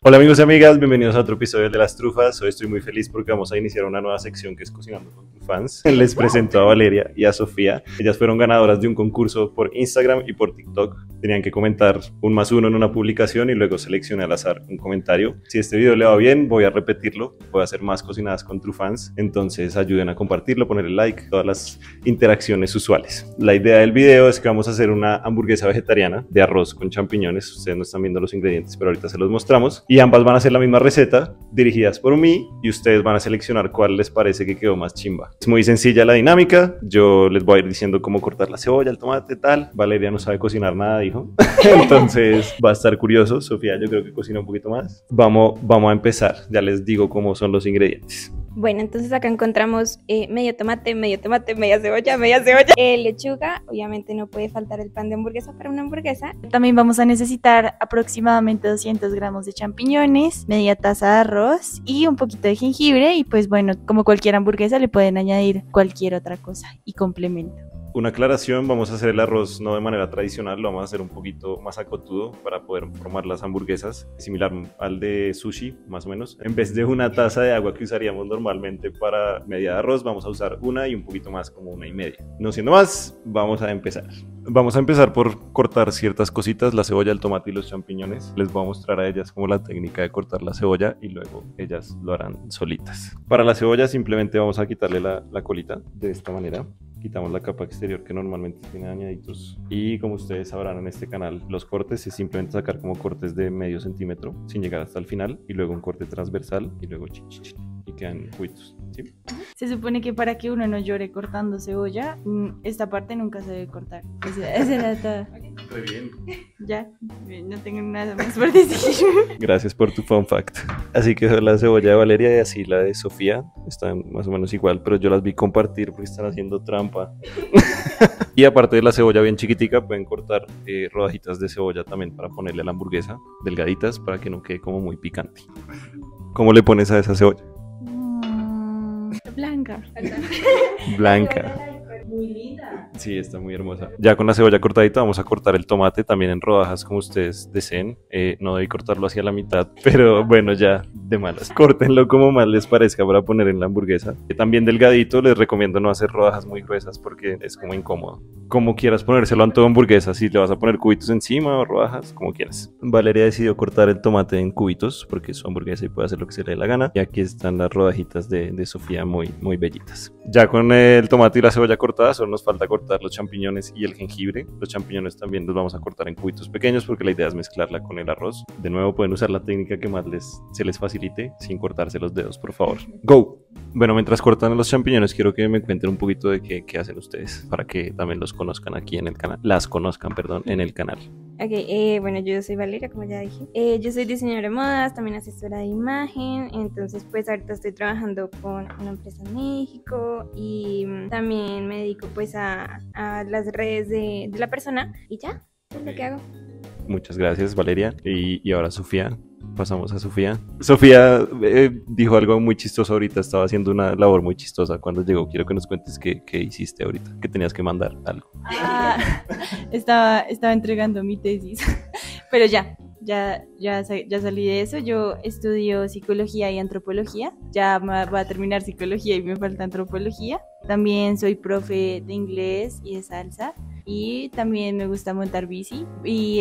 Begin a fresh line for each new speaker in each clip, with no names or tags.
Hola amigos y amigas, bienvenidos a otro episodio de Las Trufas. Hoy estoy muy feliz porque vamos a iniciar una nueva sección que es Cocinando con tus fans. Les presento a Valeria y a Sofía. Ellas fueron ganadoras de un concurso por Instagram y por TikTok. Tenían que comentar 1+1 en una publicación y luego seleccioné al azar un comentario. Si este video le va bien, voy a repetirlo. Voy a hacer más cocinadas con tus fans. Entonces ayuden a compartirlo, ponerle like, todas las interacciones usuales. La idea del video es que vamos a hacer una hamburguesa vegetariana de arroz con champiñones. Ustedes no están viendo los ingredientes, pero ahorita se los mostramos. Y ambas van a ser la misma receta, dirigidas por mí, y ustedes van a seleccionar cuál les parece que quedó más chimba. Es muy sencilla la dinámica, yo les voy a ir diciendo cómo cortar la cebolla, el tomate, tal. Valeria no sabe cocinar nada, dijo. Entonces va a estar curioso. Sofía yo creo que cocina un poquito más. Vamos a empezar, ya les digo cómo son los ingredientes.
Bueno, entonces acá encontramos media cebolla, lechuga. Obviamente no puede faltar el pan de hamburguesa para una hamburguesa.
También vamos a necesitar aproximadamente 200 gramos de champiñones, media taza de arroz y un poquito de jengibre. Y pues bueno, como cualquier hamburguesa le pueden añadir cualquier otra cosa y complemento.
Una aclaración, vamos a hacer el arroz no de manera tradicional, lo vamos a hacer un poquito más acotudo para poder formar las hamburguesas, similar al de sushi, más o menos. En vez de una taza de agua que usaríamos normalmente para media de arroz, vamos a usar una y un poquito más, como 1,5. No siendo más, vamos a empezar. Vamos a empezar por cortar ciertas cositas, la cebolla, el tomate y los champiñones. Les voy a mostrar a ellas como la técnica de cortar la cebolla y luego ellas lo harán solitas. Para la cebolla simplemente vamos a quitarle la colita de esta manera. Quitamos la capa exterior que normalmente tiene dañaditos. Y como ustedes sabrán en este canal, los cortes es simplemente sacar como cortes de medio centímetro sin llegar hasta el final. Y luego un corte transversal y luego y quedan cubitos, ¿sí?
Se supone que para que uno no llore cortando cebolla, esta parte nunca se debe cortar. Esa era toda.
Muy bien.
Ya, no tengo nada más por decir.
Gracias por tu fun fact. Así que la cebolla de Valeria y así la de Sofía están más o menos igual, pero yo las vi compartir porque están haciendo trampa. Y aparte de la cebolla bien chiquitica, pueden cortar rodajitas de cebolla también para ponerle a la hamburguesa, delgaditas, para que no quede como muy picante. ¿Cómo le pones a esa cebolla?
Blanca.
Blanca.
Muy linda.
Sí, está muy hermosa. Ya con la cebolla cortadita vamos a cortar el tomate también en rodajas como ustedes deseen. No debí cortarlo hacia la mitad, pero bueno, ya de malas. Córtenlo como más les parezca para poner en la hamburguesa. También delgadito, les recomiendo no hacer rodajas muy gruesas porque es como incómodo. Como quieras ponérselo a tu hamburguesa, si le vas a poner cubitos encima o rodajas, como quieras. Valeria decidió cortar el tomate en cubitos porque es su hamburguesa y puede hacer lo que se le dé la gana. Y aquí están las rodajitas de Sofía muy bellitas. Ya con el tomate y la cebolla cortada, solo nos falta cortar los champiñones y el jengibre. Los champiñones también los vamos a cortar en cubitos pequeños porque la idea es mezclarla con el arroz. De nuevo pueden usar la técnica que más se les facilite sin cortarse los dedos, por favor. ¡Go! Bueno, mientras cortan los champiñones quiero que me cuenten un poquito de qué hacen ustedes para que también los conozcan aquí en el canal. Las conozcan, perdón, en el canal.
Ok, bueno, yo soy Valeria, como ya dije. Yo soy diseñadora de modas, también asesora de imagen. Entonces, pues ahorita estoy trabajando con una empresa en México y también me dedico pues a las redes de la persona. Y ya, es lo que hago.
Muchas gracias, Valeria. Y ahora Sofía. Pasamos a Sofía. Sofía dijo algo muy chistoso ahorita. Estaba haciendo una labor muy chistosa cuando llegó. Quiero que nos cuentes qué hiciste ahorita. Que tenías que mandar algo.
Estaba entregando mi tesis. Pero ya salí de eso. Yo estudio psicología y antropología. Ya voy a terminar psicología y me falta antropología. También soy profe de inglés y de salsa. Y también me gusta montar bici. Y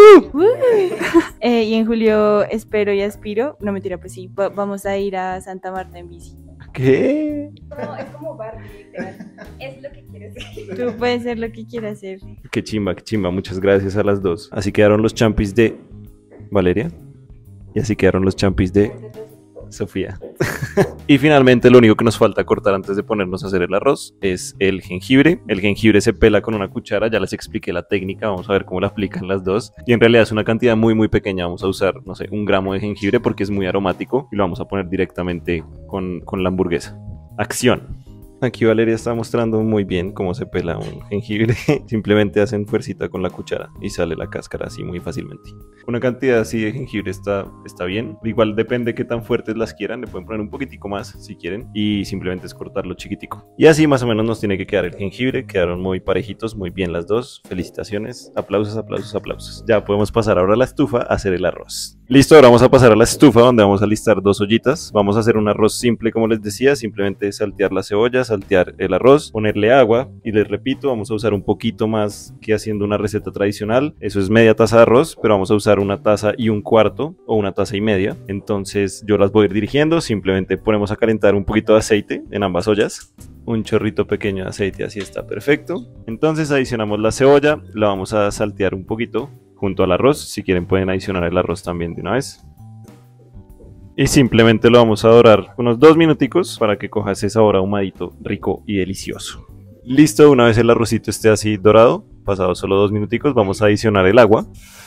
en julio espero y aspiro. No, mentira, pues sí, vamos a ir a Santa Marta en bici.
¿Qué?
No, es como Barbie, literal. Es lo que quieres hacer.
Tú puedes ser lo que quieras hacer.
Qué chimba, qué chimba. Muchas gracias a las dos. Así quedaron los champis de Valeria. Y así quedaron los champis de Sofía. Y finalmente lo único que nos falta cortar antes de ponernos a hacer el arroz es el jengibre. El jengibre se pela con una cuchara, ya les expliqué la técnica, vamos a ver cómo la aplican las dos. Y en realidad es una cantidad muy pequeña, vamos a usar, no sé, 1 gramo de jengibre porque es muy aromático y lo vamos a poner directamente con la hamburguesa. Acción. Aquí Valeria está mostrando muy bien cómo se pela un jengibre. Simplemente hacen fuercita con la cuchara y sale la cáscara así muy fácilmente. Una cantidad así de jengibre está bien. Igual depende qué tan fuertes las quieran. Le pueden poner un poquitico más si quieren. Y simplemente es cortarlo chiquitico. Y así más o menos nos tiene que quedar el jengibre. Quedaron muy parejitos, muy bien las dos. Felicitaciones. Aplausos, aplausos, aplausos. Ya podemos pasar ahora a la estufa a hacer el arroz. Listo, ahora vamos a pasar a la estufa donde vamos a listar 2 ollitas. Vamos a hacer un arroz simple como les decía. Simplemente saltear la cebolla, saltear el arroz, ponerle agua y les repito, vamos a usar un poquito más que haciendo una receta tradicional. Eso es media taza de arroz, pero vamos a usar 1 taza y 1/4 o 1 taza y media. Entonces yo las voy a ir dirigiendo. Simplemente ponemos a calentar un poquito de aceite en ambas ollas. Un chorrito pequeño de aceite, así está perfecto. Entonces adicionamos la cebolla, la vamos a saltear un poquito junto al arroz. Si quieren pueden adicionar el arroz también de una vez. Y simplemente lo vamos a dorar unos 2 minuticos para que coja ese sabor ahumadito, rico y delicioso. Listo, una vez el arrocito esté así dorado, pasados solo 2 minuticos, vamos a adicionar el agua.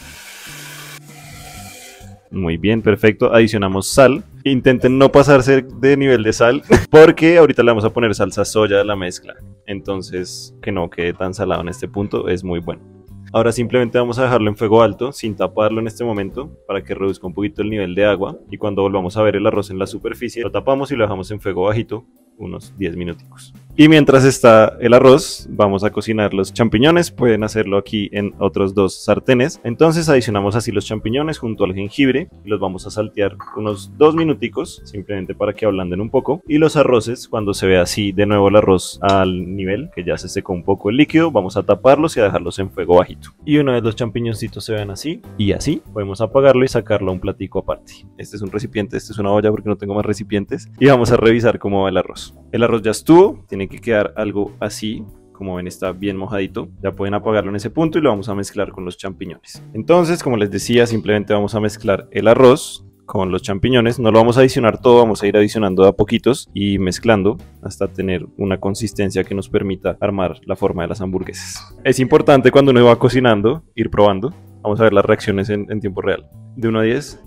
Muy bien, perfecto. Adicionamos sal. Intenten no pasarse de nivel de sal, porque ahorita le vamos a poner salsa soya a la mezcla. Entonces, que no quede tan salado en este punto, es muy bueno. Ahora simplemente vamos a dejarlo en fuego alto, sin taparlo en este momento, para que reduzca un poquito el nivel de agua. Y cuando volvamos a ver el arroz en la superficie, lo tapamos y lo dejamos en fuego bajito, unos 10 minuticos. Y mientras está el arroz, vamos a cocinar los champiñones. Pueden hacerlo aquí en otros 2 sartenes. Entonces adicionamos así los champiñones junto al jengibre y los vamos a saltear unos 2 minuticos, simplemente para que ablanden un poco. Y los arroces, cuando se vea así de nuevo el arroz al nivel, que ya se secó un poco el líquido, vamos a taparlos y a dejarlos en fuego bajito. Y una vez los champiñoncitos se vean así y así, podemos apagarlo y sacarlo a un platico aparte. Este es un recipiente, este es una olla porque no tengo más recipientes. Y vamos a revisar cómo va el arroz. El arroz ya estuvo, tiene que quedar algo así, como ven está bien mojadito. Ya pueden apagarlo en ese punto y lo vamos a mezclar con los champiñones. Entonces, como les decía, simplemente vamos a mezclar el arroz con los champiñones. No lo vamos a adicionar todo, vamos a ir adicionando de a poquitos y mezclando hasta tener una consistencia que nos permita armar la forma de las hamburguesas. Es importante cuando uno va cocinando, ir probando. Vamos a ver las reacciones en tiempo real. De 1 a 10.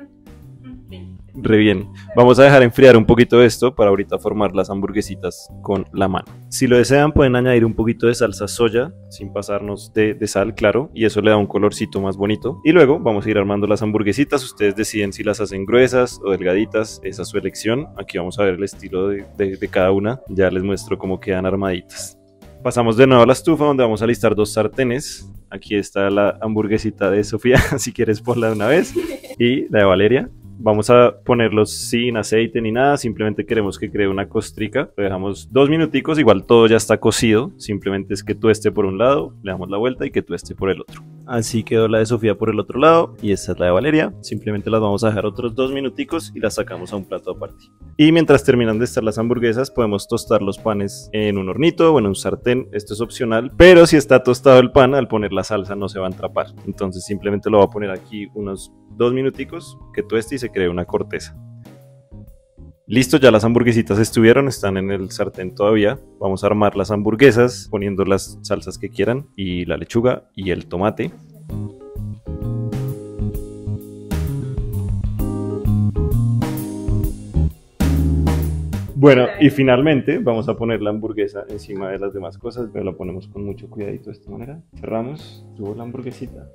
Re bien. Vamos a dejar enfriar un poquito esto para ahorita formar las hamburguesitas con la mano. Si lo desean pueden añadir un poquito de salsa soya sin pasarnos de sal, claro, y eso le da un colorcito más bonito. Y luego vamos a ir armando las hamburguesitas. Ustedes deciden si las hacen gruesas o delgaditas, esa es su elección. Aquí vamos a ver el estilo de cada una. Ya les muestro cómo quedan armaditas. Pasamos de nuevo a la estufa donde vamos a listar 2 sartenes. Aquí está la hamburguesita de Sofía, si quieres ponla de una vez, y la de Valeria. Vamos a ponerlos sin aceite ni nada, simplemente queremos que cree una costrica. Lo dejamos 2 minuticos, igual todo ya está cocido, simplemente es que tueste por un lado, le damos la vuelta y que tueste por el otro. Así quedó la de Sofía por el otro lado y esta es la de Valeria. Simplemente las vamos a dejar otros 2 minuticos y las sacamos a un plato aparte. Y mientras terminan de estar las hamburguesas, podemos tostar los panes en un hornito o en un sartén. Esto es opcional, pero si está tostado el pan, al poner la salsa no se va a entrapar. Entonces simplemente lo voy a poner aquí unos 2 minuticos, que tueste y se cree una corteza. Listo, ya las hamburguesitas estuvieron, están en el sartén todavía. Vamos a armar las hamburguesas poniendo las salsas que quieran y la lechuga y el tomate. Bueno, y finalmente vamos a poner la hamburguesa encima de las demás cosas, pero la ponemos con mucho cuidadito de esta manera. Cerramos, subo la hamburguesita.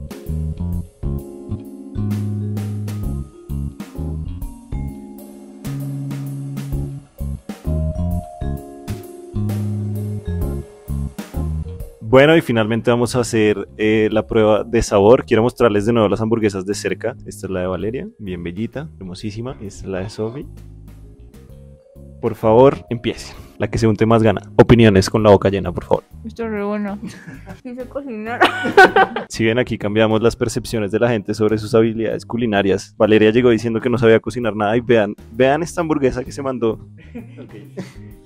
Bueno, y finalmente vamos a hacer la prueba de sabor. Quiero mostrarles de nuevo las hamburguesas de cerca. Esta es la de Valeria, bien bellita, hermosísima. Esta es la de Sophie. Por favor, empiecen. La que se unte más gana. Opiniones con la boca llena, por favor.
Esto es re bueno.
Quise cocinar.
Si ven, aquí cambiamos las percepciones de la gente sobre sus habilidades culinarias. Valeria llegó diciendo que no sabía cocinar nada y vean esta hamburguesa que se mandó. Okay.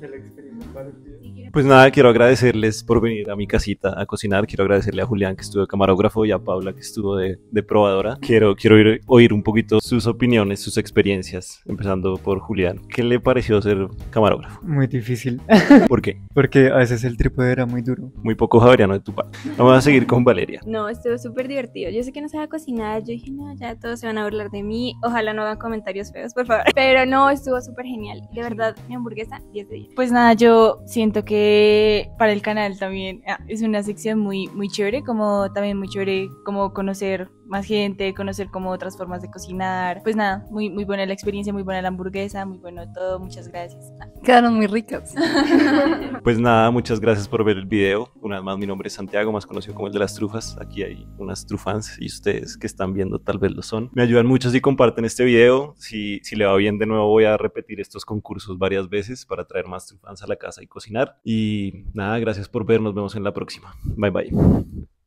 Pues nada, quiero agradecerles por venir a mi casita a cocinar. Quiero agradecerle a Julián, que estuvo de camarógrafo, y a Paula, que estuvo de probadora. Quiero oír un poquito sus opiniones, sus experiencias, empezando por Julián. ¿Qué le pareció ser camarógrafo?
Muy difícil difícil,
¿Por qué?
porque a veces el trípode era muy duro.
Muy poco javeriano de tu parte. Vamos a seguir con Valeria.
No, estuvo súper divertido. Yo sé que no sabía cocinar. Yo dije, no, ya todos se van a burlar de mí. Ojalá no hagan comentarios feos, por favor. Pero no, estuvo súper genial. De verdad, mi hamburguesa, 10 de 10.
Pues nada, yo siento que para el canal también es una sección muy chévere, como también muy chévere como conocer más gente, conocer como otras formas de cocinar. Pues nada, muy buena la experiencia, muy buena la hamburguesa, muy bueno todo, muchas gracias.
Quedaron muy ricas.
Pues nada, muchas gracias por ver el video. Una vez más, mi nombre es Santiago, más conocido como el de las trufas. Aquí hay unas trufans y ustedes que están viendo tal vez lo son. Me ayudan mucho si comparten este video. Si le va bien, de nuevo voy a repetir estos concursos varias veces para traer más trufans a la casa y cocinar. Y nada, gracias por ver. Nos vemos en la próxima. Bye bye.